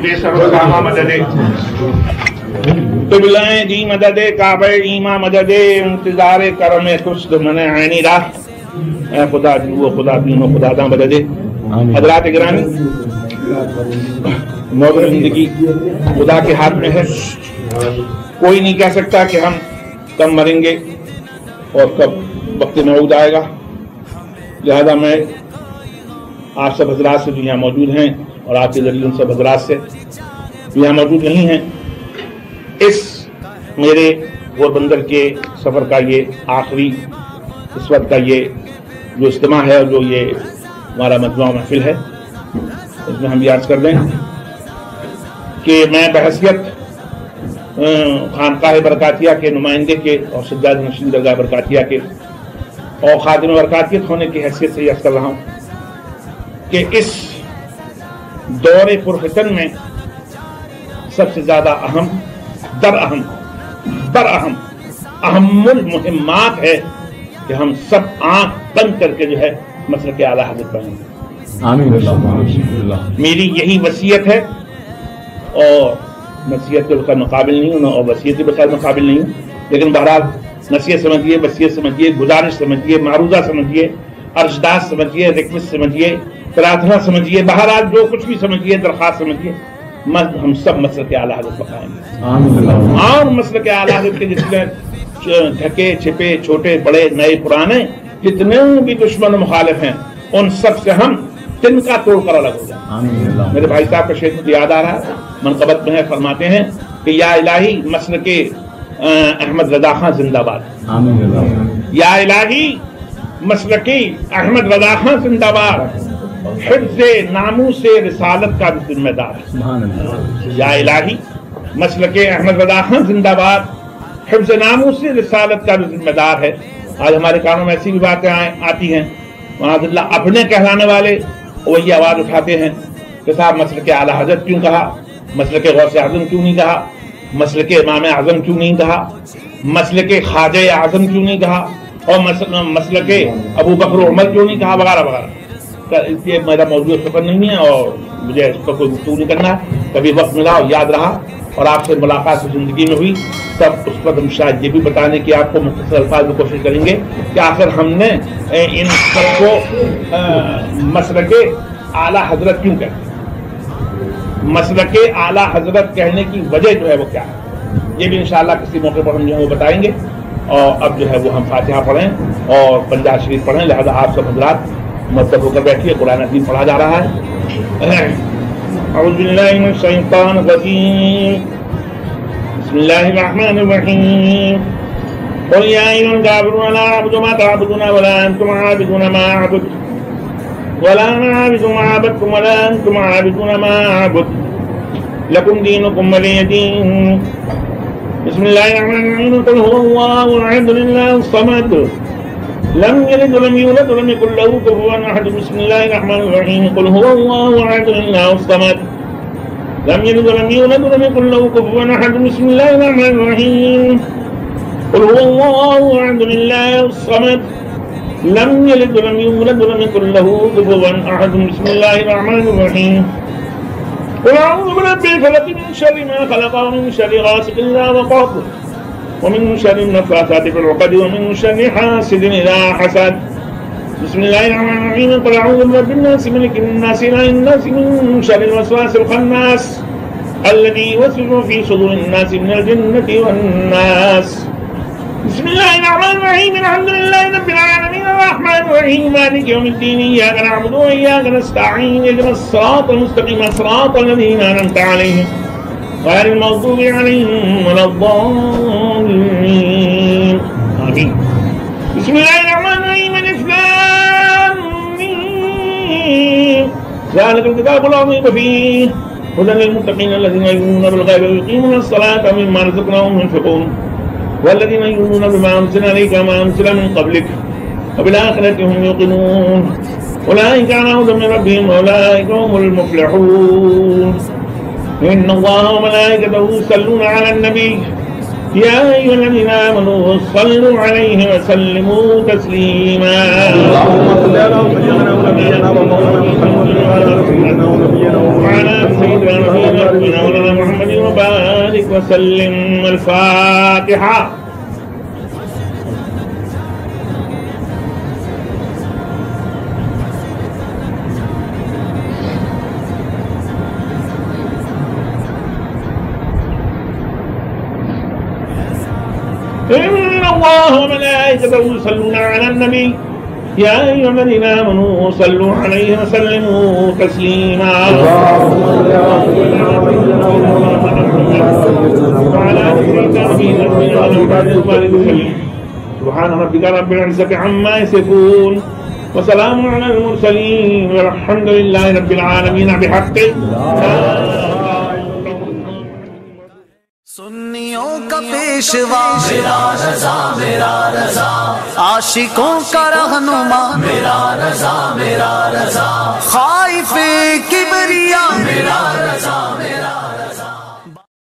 دے سرگاہ مدد قبلہ جی مدد کعبہ ایماں مدد انتظار کرم کشت من عینی راہ اے خدا جنو خدا دین و خدا دا مدد حضرات گرامی موت زندگی خدا کے ہاتھ میں ہے کوئی نہیں کہہ سکتا کہ ہم کب مریں گے اور کب وقت موعود آئے گا لہذا میں آپ سب حضرات سے جو یہاں موجود ہیں اور آپ کے ذریعے ان سب حضرات سے جو یہاں موجود نہیں ہیں اس میرے غوربندر کے سفر کا یہ آخری اس وقت کا یہ جو اجتماع ہے اور جو یہ ہمارا مجمع محفل ہے اس میں ہم یہ عرض کر دیں کہ میں بحیثیت خانقاہ برکاتیہ کے نمائندے کے اور سجاد نشین درگاہ برکاتیہ کے اور خادم برکاتیت ہونے کی حیثیت سے یہ عرض کر رہا ہوں کہ اس دور پرفتن میں سب سے زیادہ اہم اہم المہمات ہے کہ ہم سب آنکھ بند کر کے جو ہے مسلک اعلیٰ حضرت بنیں گے میری یہی وصیت ہے اور نصیحت کے بغیر مقابل نہیں ہوں اور وصیت کے بغیر مقابل نہیں ہوں لیکن بہرحال نصیحت سمجھیے وصیت سمجھیے گزارش سمجھیے معروضہ سمجھیے ارشدات سمجھیے ریکویسٹ سمجھیے پرارتھنا سمجھیے بہرحال جو کچھ بھی سمجھیے درخواست سمجھیے ہم سب مسلک اعلیٰ حضرت بقائیں گے اور مسلک اعلیٰ حضرت کے جتنے ڈھکے چھپے چھوٹے بڑے نئے پرانے جتنے بھی دشمن مخالف ہیں ان سب سے ہم تن کا توڑ کر الگ ہو جائیں میرے بھائی صاحب کا شعر یاد آ رہا ہے منقبت میں ہے فرماتے ہیں کہ یا الہی مسلک احمد رضا خان زندہ باد یا الہی مسلک احمد رضا خان زندہ باد حفظ ناموس رسالت کا بھی ذمہ دار یا الہی مسلک احمد رضا خان زندہ باد حفظ ناموس رسالت کا بھی ذمہ دار ہے آج ہمارے کانوں میں ایسی بھی باتیں آتی ہیں معاذ اللہ اپنے کہلانے والے وہی آواز اٹھاتے ہیں کہ صاحب مسلک اعلیٰ حضرت کیوں کہا مسلک غوث اعظم کیوں نہیں کہا مسلک امام اعظم کیوں نہیں کہا مسلک خواجہ اعظم کیوں نہیں کہا اور مسلک ابو بکر عمر کیوں نہیں کہا وغیرہ وغیرہ اس لیے میرا موضوع سفر نہیں ہے اور مجھے اس پر کوئی گفتگو نہیں کرنا ہے کبھی وقت ملا اور یاد رہا اور آپ سے ملاقات زندگی میں ہوئی تب اس پر ہم شاید یہ بھی بتانے کی آپ کو مختصر الفاظ میں کوشش کریں گے کہ آخر ہم نے ان سب کو مسلک اعلیٰ حضرت کیوں کہتے مسلک اعلیٰ حضرت کہنے کی وجہ جو ہے وہ کیا ہے یہ بھی انشاءاللہ کسی موقع پر ہم جو ہے وہ بتائیں گے اور اب جو ہے وہ ہم فاتحہ پڑھیں اور پنجاب شریف پڑھیں لہذا آپ سب حضرات مدد ہو کر بیٹھیے قرآن عظیم پڑھا جا رہا ہے اعوذ باللہ من الشیطان الرجیم بسم اللہ الرحمن الرحیم قل یا ایھا الکافرون لا اعبد ما تعبدون ولا انتم عابدون ما اعبد ولا انا عابد ما عبدتم ولا انتم عابدون ما اعبد لکم دینکم ولی دین بسم اللہ الرحمن الرحیم قل هو اللہ احد للہ الصمد لم يلد ولم يولد ولم يكن له كفوا احد بسم الله الرحمن الرحيم قل هو الله احد الله الصمد لم يلد ولم يولد ولم يكن له كفوا احد بسم الله الرحمن الرحيم قل هو الله احد الله الصمد لم يلد ولم يولد ولم يكن له كفوا احد بسم الله الرحمن الرحيم قل اعوذ برب الفلق من شر ما خلق ومن شر غاسق اذا وقب ومن شر النفاثات في العقد ومن شر حاسد إذا حسد بسم الله الرحمن الرحيم قل أعوذ برب الناس ملك الناس إله الناس من شر الوسواس الخناس الذي يوسوس في صدور الناس من الجنة والناس بسم الله الرحمن الرحيم الحمد لله رب العالمين الرحمن الرحيم مالك يوم الدين إياك نعبد وإياك نستعين اهدنا الصراط المستقيم صراط الذين أنعمت عليهم غير المغضوب عليهم ولا الضالين آمين بسم الله الرحمن الرحيم الف لام ميم ذلك الكتاب لا ريب فيه هدى للمتقين الذين يؤمنون بالغيب ويقيمون الصلاة ومما رزقناهم ينفقون والذين يؤمنون بما أنزل إليك وما أنزل من قبلك وبالآخرة هم يوقنون أولئك على هدى من ربهم وأولئك هم المفلحون إن الله وملائكته يصلون على النبي يا أيها الذين آمنوا صلوا عليه وسلموا تسليما. اللهم صل على سيدنا ونبينا وعلى سيدنا ونبينا محمد وبارك وسلم. الفاتحة. إن الله وملائكته يصلون على النبي يا أيها الذين آمنوا صلوا عليه وسلموا تسليما. سبحان ربك رب العزة عما يصفون وسلام على المرسلين والحمد لله رب العالمين بحق. سنیوں کا پیشوا میرا رضا میرا رضا، عاشقوں کا رہنما میرا رضا میرا رضا، خائف کبریا میرا رضا